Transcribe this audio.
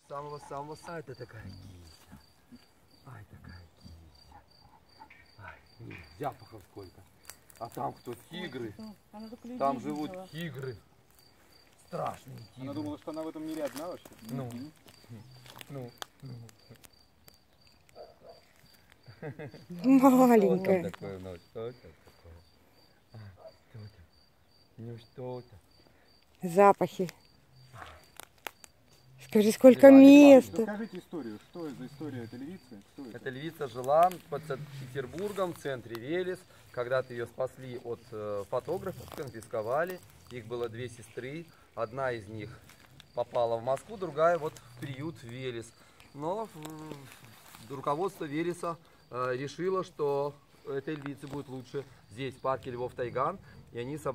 самого-самого. Ай, ты такая кися. Ай, такая кися. Ай, запахов сколько. А там кто? Тигры. Там живут тигры. Страшные тигры. Она думала, что она в этом мире одна вообще? Ну. Маленькая. Что такое? Ну, что это такое? А, что-то. Ну, что-то. Запахи. Скажи, сколько Да, места. Расскажите историю. Что это за история этой львицы? Кто это? Эта львица жила под Санкт-Петербургом, в центре Велес. Когда-то ее спасли от фотографов, конфисковали. Их было две сестры. Одна из них попала в Москву, другая вот в приют в Велес. Но руководство Велеса решило, что этой львице будет лучше здесь, в парке Львов Тайган. И они